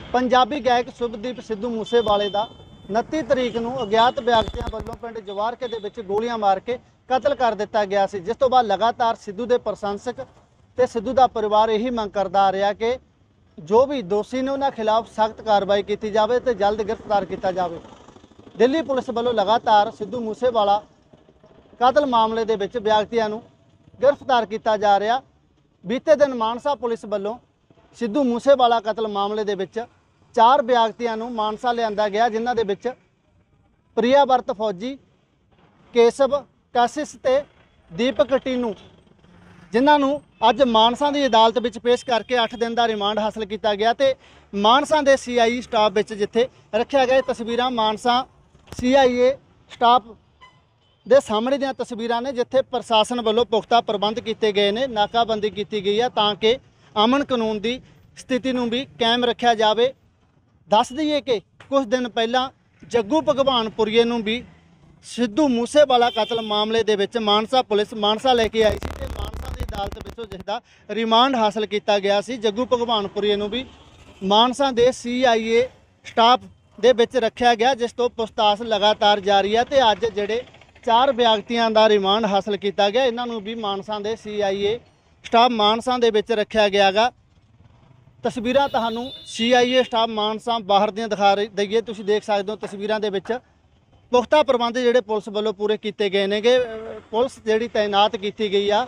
पंजाबी गायक शुभदीप सिद्धू मूसेवाले का 29 तरीक ਨੂੰ अज्ञात ਵਿਅਕਤੀਆਂ ਵੱਲੋਂ ਪਿੰਡ ਜਵਾਰਕੇ ਦੇ ਵਿੱਚ ਗੋਲੀਆਂ ਮਾਰ ਕੇ ਕਤਲ ਕਰ ਦਿੱਤਾ ਗਿਆ ਸੀ। ਜਿਸ ਤੋਂ ਬਾਅਦ ਲਗਾਤਾਰ ਸਿੱਧੂ ਦੇ ਪ੍ਰਸ਼ੰਸਕ ਤੇ ਸਿੱਧੂ ਦਾ ਪਰਿਵਾਰ ਇਹੀ ਮੰਗ ਕਰਦਾ ਆ ਰਿਹਾ ਕਿ ਜੋ ਵੀ ਦੋਸ਼ੀ ਨੇ ਉਹਨਾਂ ਖਿਲਾਫ ਸਖਤ ਕਾਰਵਾਈ ਕੀਤੀ ਜਾਵੇ ਤੇ ਜਲਦ ਗ੍ਰਿਫਤਾਰ ਕੀਤਾ ਜਾਵੇ। ਦਿੱਲੀ ਪੁਲਿਸ ਵੱਲੋਂ ਲਗਾਤਾਰ ਸਿੱਧੂ मूसेवाला ਕਤਲ ਮਾਮਲੇ ਦੇ ਵਿੱਚ ਵਿਅਕਤੀਆਂ ਨੂੰ गिरफ्तार किया जा रहा। बीते दिन मानसा पुलिस वालों सिद्धू मूसेवाला कतल मामले दे विच 4 विअक्तियों नूं मानसा लिआंदा गया, जिन्हां दे विच प्रियावर्त फौजी, केशव कासिस ते दीपक टीनू, जिन्हां नूं अज मानसा की अदालत विच पेश करके 8 दिन का रिमांड हासिल किया गया। तो मानसा के CIE स्टाफ विच जिथे रखा गया तस्वीरां मानसा CIA स्टाफ ਦੇ ਸਾਹਮਣੇ ਦੀਆਂ ਤਸਵੀਰਾਂ ਨੇ, ਜਿੱਥੇ ਪ੍ਰਸ਼ਾਸਨ ਵੱਲੋਂ ਪੁਖਤਾ ਪ੍ਰਬੰਧ ਕੀਤੇ ਗਏ ਨੇ, ਨਾਕਾਬੰਦੀ ਕੀਤੀ ਗਈ ਹੈ ਤਾਂ ਕਿ ਅਮਨ ਕਾਨੂੰਨ ਦੀ ਸਥਿਤੀ ਨੂੰ ਵੀ ਕਾਇਮ ਰੱਖਿਆ ਜਾਵੇ। ਦੱਸ ਦਈਏ ਕਿ ਕੁਝ ਦਿਨ ਪਹਿਲਾਂ ਜੱਗੂ ਭਗਵਾਨਪੁਰੀਏ ਨੂੰ ਵੀ ਸਿੱਧੂ मूसेवाला ਕਤਲ ਮਾਮਲੇ ਦੇ ਵਿੱਚ ਮਾਨਸਾ ਪੁਲਿਸ ਮਾਨਸਾ ਲੈ ਕੇ ਆਈ ਸੀ ਤੇ ਮਾਨਸਾ ਦੀ ਅਦਾਲਤ ਵਿੱਚੋਂ ਜਿਸ ਦਾ ਰਿਮਾਂਡ ਹਾਸਲ ਕੀਤਾ ਗਿਆ ਸੀ। ਜੱਗੂ ਭਗਵਾਨਪੁਰੀਏ ਨੂੰ ਵੀ ਮਾਨਸਾ ਦੇ CIA ਸਟਾਫ ਦੇ ਵਿੱਚ ਰੱਖਿਆ ਗਿਆ, ਜਿਸ ਤੋਂ ਪੁੱਛਤਾਛ ਲਗਾਤਾਰ ਜਾਰੀ ਹੈ ਤੇ ਅੱਜ ਜਿਹੜੇ 4 ਵਿਅਕਤੀਆਂ ਦਾ ਰਿਮਾਂਡ हासिल किया गया, इन्हों भी मानसा के CIA स्टाफ मानसा दे विच रखा गया गा। तस्वीरां तुहानूं CIA स्टाफ मानसा बाहर दियां दिखा दईए, तुसीं देख सकते हो तस्वीरां दे विच पुख्ता प्रबंध जिहड़े पुलिस वालों पूरे किए गए ने गे। पुलिस जिहड़ी तैनात की गई आ,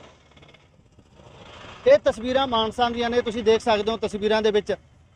ये तस्वीरां मानसा दियां ने, तुसीं देख सकते हो तस्वीरां दे विच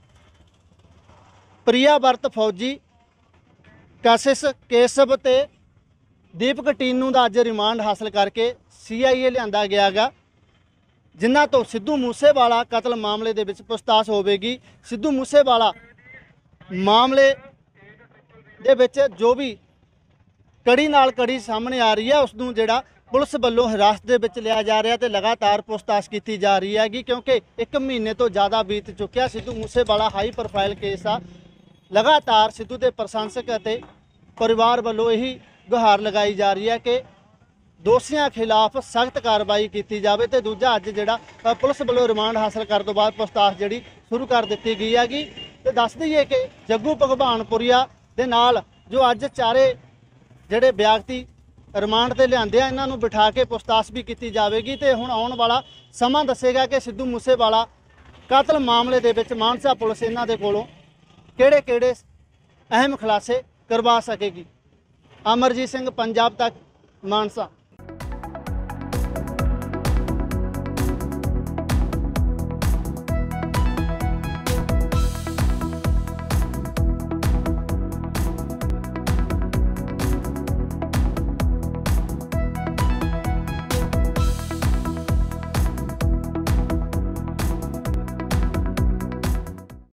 प्रियावर्त फौजी, कासिस, केशव ते दीपक टीनू का अज रिमांड हासिल करके CIA लिया गया गा, जिन्हां तो सिद्धू मूसेवाला कतल मामले दे विच पुछताछ होवेगी। सिद्धू मूसेवाला मामले दे विच जो भी कड़ी नाल कड़ी सामने आ रही है, उसनूं जिहड़ा पुलिस वल्लों हिरासत दे विच लिया जा रहा ते लगातार पुछताछ की जा रही हैगी, क्योंकि 1 महीने तो ज़्यादा बीत चुकिया। Sidhu Moosewala high profile case आ, लगातार सिद्धू के प्रशंसक अते परिवार वल्लों यही गुहार लगाई जा रही है कि दोषियों खिलाफ सख्त कार्रवाई की जाए। तो दूजा अज जिहड़ा पुलिस वालों रिमांड हासिल करने तो बाद पुछताछ जिहड़ी शुरू कर दी गई हैगी। तो दस दईए कि जग्गू भगवानपुरिया दे नाल जो अज 4 जिहड़े विअक्ति रिमांड ते लिआंदे आ, इन्हां नूं बिठा के पुछताछ भी की जाएगी। तो हुण आउण वाला समा दसेगा कि सिद्धू मूसेवाला कतल मामले दे विच मानसा पुलिस इन्हां दे कोलों किहड़े-किहड़े अहम खुलासे करवा सकेगी। अमरजीत सिंह, पंजाब तक, मानसा।